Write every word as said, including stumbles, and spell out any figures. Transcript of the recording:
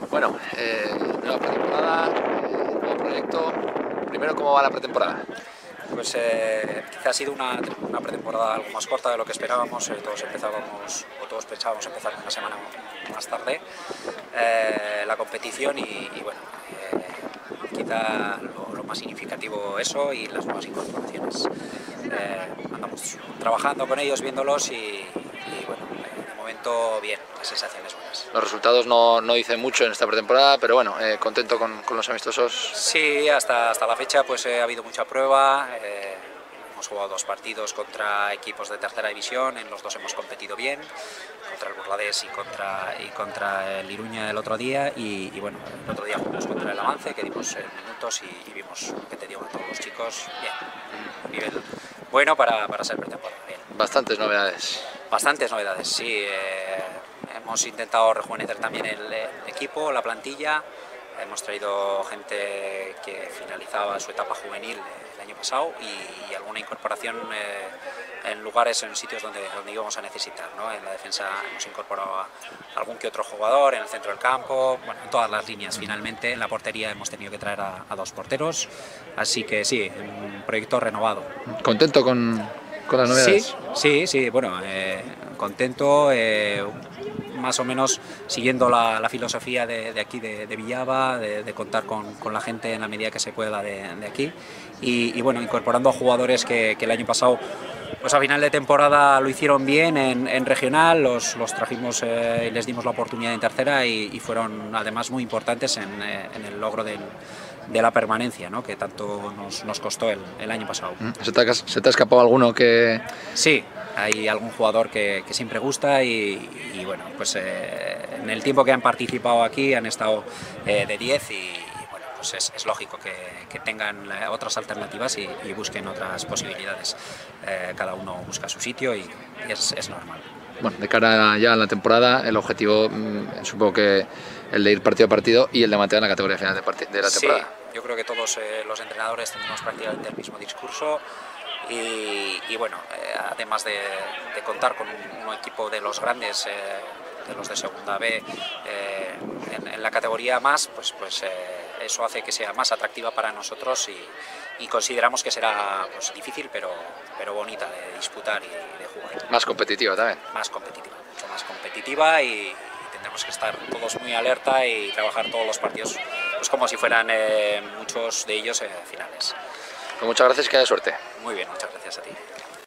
Bueno, eh, nueva pretemporada, eh, nuevo proyecto. Primero, ¿cómo va la pretemporada? Pues eh, quizá ha sido una, una pretemporada algo más corta de lo que esperábamos. Eh, todos empezábamos, o todos pensábamos empezar una semana más tarde eh, la competición y, y bueno, eh, quizá lo, lo más significativo eso y las nuevas incorporaciones. Eh, andamos trabajando con ellos, viéndolos y, y bueno, eh, de momento bien, las sensaciones buenas. Los resultados no, no dicen mucho en esta pretemporada, pero bueno, eh, contento con, con los amistosos. Sí, hasta, hasta la fecha pues eh, ha habido mucha prueba. Eh, hemos jugado dos partidos contra equipos de tercera división, en los dos hemos competido bien, contra el Burladés y contra, y contra el Iruña el otro día, y, y bueno, el otro día jugamos contra el Avance, que dimos eh, minutos y, y vimos, que te digo, a todos los chicos, bien, nivel bueno para, para ser pretemporada, bien. Bastantes novedades. Bastantes novedades, sí. Eh, hemos intentado rejuvenecer también el, el equipo, la plantilla. Hemos traído gente que finalizaba su etapa juvenil el año pasado y, y alguna incorporación eh, en lugares, en sitios donde, donde íbamos a necesitar, ¿no? En la defensa hemos incorporado a algún que otro jugador, en el centro del campo, bueno, en todas las líneas finalmente. En la portería hemos tenido que traer a, a dos porteros, así que sí, un proyecto renovado. ¿Contento con, con las novedades? Sí, sí, sí, bueno, eh, contento. Eh, más o menos siguiendo la, la filosofía de, de aquí de, de Villaba, de, de contar con, con la gente en la medida que se pueda de, de aquí y, y bueno, incorporando a jugadores que, que el año pasado pues a final de temporada lo hicieron bien en, en regional, los, los trajimos y eh, les dimos la oportunidad en tercera y, y fueron además muy importantes en, eh, en el logro del, de la permanencia, ¿no? Que tanto nos, nos costó el, el año pasado. ¿Se te, ha, ¿Se te ha escapado alguno que...? Sí, hay algún jugador que, que siempre gusta y, y bueno, pues eh, en el tiempo que han participado aquí han estado eh, de diez y bueno, pues es, es lógico que, que tengan otras alternativas y, y busquen otras posibilidades. Eh, cada uno busca su sitio y, y es, es normal. Bueno, de cara ya a la temporada, el objetivo mmm, supongo que el de ir partido a partido y el de mantener la categoría final de, de la temporada. Sí, yo creo que todos eh, los entrenadores tenemos prácticamente el mismo discurso. Y, y bueno, eh, además de, de contar con un, un equipo de los grandes, eh, de los de segunda B, eh, en, en la categoría más, pues, pues eh, eso hace que sea más atractiva para nosotros y, y consideramos que será pues, difícil, pero, pero bonita de disputar y de jugar. Más competitiva también. Más competitiva, mucho más competitiva y, y tendremos que estar todos muy alerta y trabajar todos los partidos pues, como si fueran eh, muchos de ellos eh, finales. Pues muchas gracias y que haya suerte. Muy bien, muchas gracias a ti.